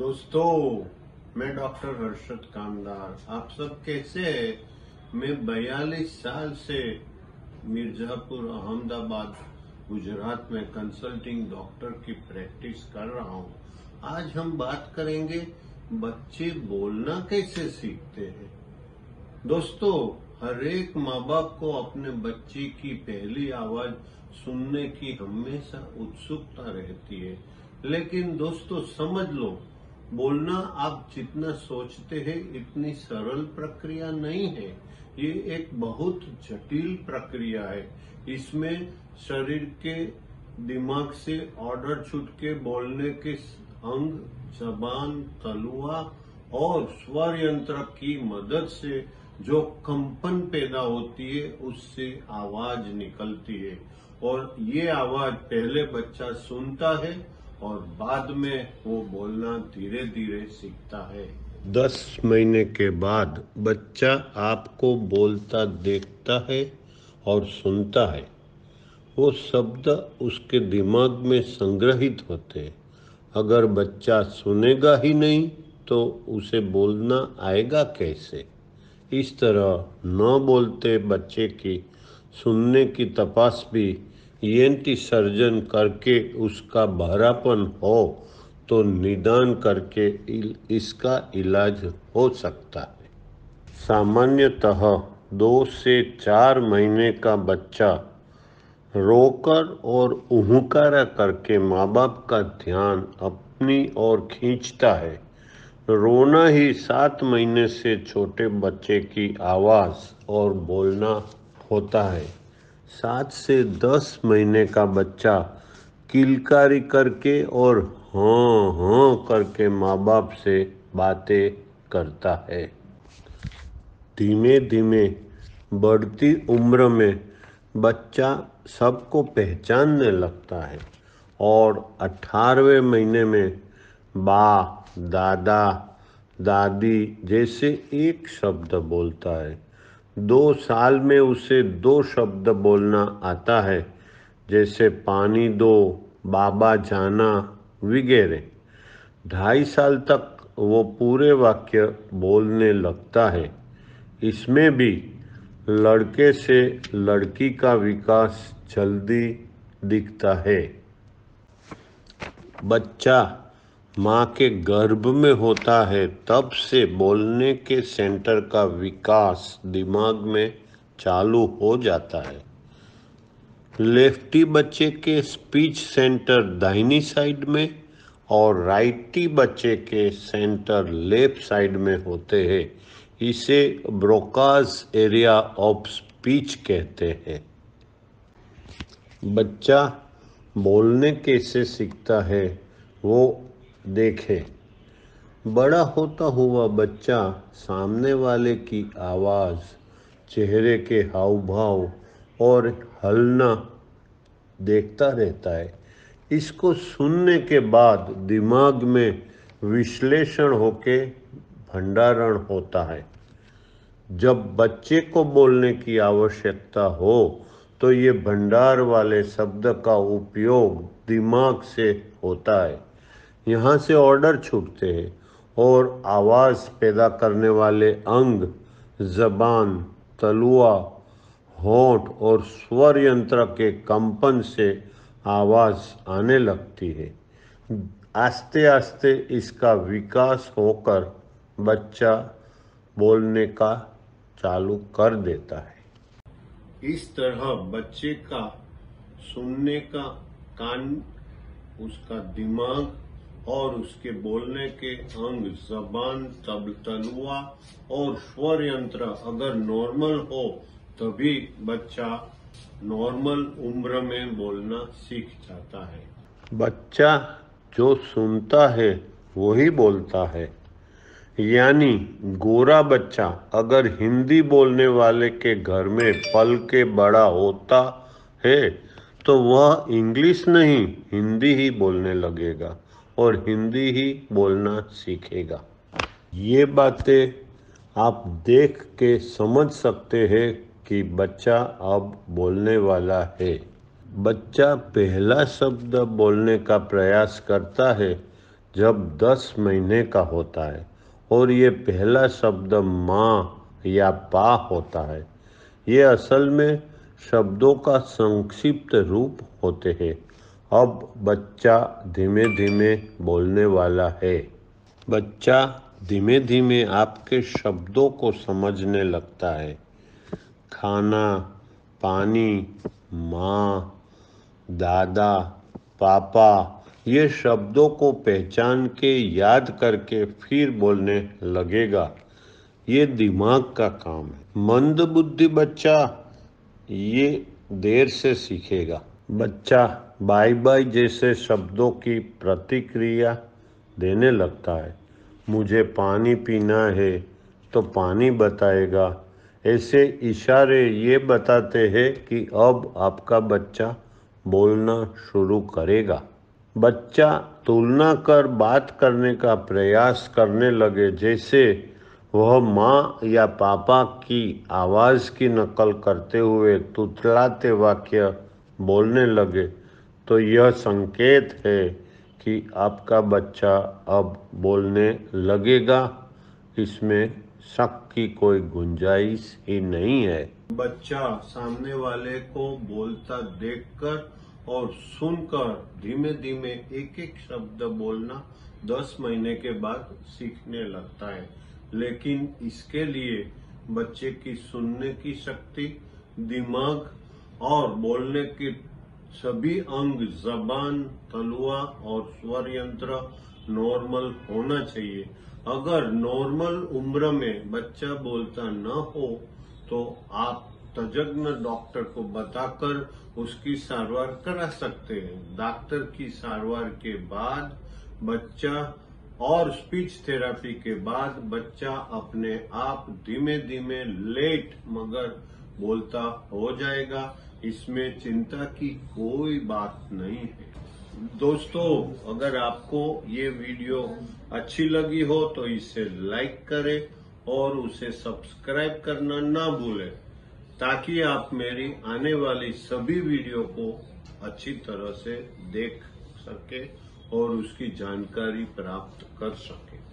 दोस्तों, मैं डॉक्टर हर्षद कामदार। आप सब कैसे हैं? मैं 42 साल से मिर्जापुर, अहमदाबाद, गुजरात में कंसल्टिंग डॉक्टर की प्रैक्टिस कर रहा हूँ। आज हम बात करेंगे बच्चे बोलना कैसे सीखते हैं। दोस्तों, हर एक माँ बाप को अपने बच्चे की पहली आवाज सुनने की हमेशा उत्सुकता रहती है, लेकिन दोस्तों समझ लो, बोलना आप जितना सोचते हैं इतनी सरल प्रक्रिया नहीं है। ये एक बहुत जटिल प्रक्रिया है। इसमें शरीर के दिमाग से ऑर्डर छूट के बोलने के अंग, जबान, तलुआ और स्वर यंत्र की मदद से जो कंपन पैदा होती है उससे आवाज निकलती है, और ये आवाज पहले बच्चा सुनता है और बाद में वो बोलना धीरे धीरे सीखता है। 10 महीने के बाद बच्चा आपको बोलता देखता है और सुनता है। वो शब्द उसके दिमाग में संग्रहित होते हैं। अगर बच्चा सुनेगा ही नहीं तो उसे बोलना आएगा कैसे? इस तरह न बोलते बच्चे की सुनने की तपास भी ईएनटी सर्जन करके उसका बहरापन हो तो निदान करके इसका इलाज हो सकता है। सामान्यतः 2 से 4 महीने का बच्चा रोकर और उहुकारा करके माँ बाप का ध्यान अपनी ओर खींचता है। रोना ही 7 महीने से छोटे बच्चे की आवाज़ और बोलना होता है। 7 से 10 महीने का बच्चा किलकारी करके और हाँ हाँ करके माँ बाप से बातें करता है। धीमे धीमे बढ़ती उम्र में बच्चा सबको पहचानने लगता है और 18वें महीने में बा, दादा, दादी जैसे एक शब्द बोलता है। 2 साल में उसे 2 शब्द बोलना आता है, जैसे पानी दो, बाबा जाना वगैरह। 2.5 साल तक वो पूरे वाक्य बोलने लगता है। इसमें भी लड़के से लड़की का विकास जल्दी दिखता है। बच्चा माँ के गर्भ में होता है तब से बोलने के सेंटर का विकास दिमाग में चालू हो जाता है। लेफ्टी बच्चे के स्पीच सेंटर दाहिनी साइड में और राइटी बच्चे के सेंटर लेफ्ट साइड में होते हैं। इसे ब्रोकास एरिया ऑफ स्पीच कहते हैं। बच्चा बोलने कैसे सीखता है वो देखें। बड़ा होता हुआ बच्चा सामने वाले की आवाज़, चेहरे के हाव भाव और हलना देखता रहता है। इसको सुनने के बाद दिमाग में विश्लेषण होके भंडारण होता है। जब बच्चे को बोलने की आवश्यकता हो तो ये भंडार वाले शब्द का उपयोग दिमाग से होता है। यहाँ से ऑर्डर छूटते हैं और आवाज़ पैदा करने वाले अंग, जबान, तलुआ, होंठ और स्वर यंत्र के कंपन से आवाज़ आने लगती है। आस्ते आस्ते इसका विकास होकर बच्चा बोलने का चालू कर देता है। इस तरह बच्चे का सुनने का कान, उसका दिमाग और उसके बोलने के अंग, जबान, तलुआ और स्वर यंत्र अगर नॉर्मल हो तभी बच्चा नॉर्मल उम्र में बोलना सीख जाता है। बच्चा जो सुनता है वही बोलता है। यानी गोरा बच्चा अगर हिंदी बोलने वाले के घर में पल के बड़ा होता है तो वह इंग्लिश नहीं हिंदी ही बोलने लगेगा और हिंदी ही बोलना सीखेगा। ये बातें आप देख के समझ सकते हैं कि बच्चा अब बोलने वाला है। बच्चा पहला शब्द बोलने का प्रयास करता है जब 10 महीने का होता है और ये पहला शब्द माँ या पा होता है। ये असल में शब्दों का संक्षिप्त रूप होते हैं। अब बच्चा धीमे धीमे बोलने वाला है। बच्चा धीमे धीमे आपके शब्दों को समझने लगता है। खाना, पानी, माँ, दादा, पापा, ये शब्दों को पहचान के याद करके फिर बोलने लगेगा। ये दिमाग का काम है। मंदबुद्धि बच्चा ये देर से सीखेगा। बच्चा बाय बाय जैसे शब्दों की प्रतिक्रिया देने लगता है। मुझे पानी पीना है तो पानी बताएगा। ऐसे इशारे ये बताते हैं कि अब आपका बच्चा बोलना शुरू करेगा। बच्चा तुलना कर बात करने का प्रयास करने लगे, जैसे वह माँ या पापा की आवाज़ की नकल करते हुए तुतलाते वाक्य बोलने लगे, तो यह संकेत है कि आपका बच्चा अब बोलने लगेगा। इसमें शक की कोई गुंजाइश ही नहीं है। बच्चा सामने वाले को बोलता देखकर और सुनकर धीमे धीमे एक एक शब्द बोलना 10 महीने के बाद सीखने लगता है। लेकिन इसके लिए बच्चे की सुनने की शक्ति, दिमाग और बोलने के सभी अंग, जबान, तलुआ और स्वर यंत्र नॉर्मल होना चाहिए। अगर नॉर्मल उम्र में बच्चा बोलता न हो तो आप तज्ञ डॉक्टर को बताकर उसकी सारवार करा सकते हैं। डॉक्टर की सारवार के बाद बच्चा और स्पीच थेरेपी के बाद बच्चा अपने आप धीमे धीमे लेट मगर बोलता हो जाएगा। इसमें चिंता की कोई बात नहीं है। दोस्तों, अगर आपको ये वीडियो अच्छी लगी हो तो इसे लाइक करें और उसे सब्सक्राइब करना ना भूलें, ताकि आप मेरी आने वाली सभी वीडियो को अच्छी तरह से देख सके और उसकी जानकारी प्राप्त कर सके।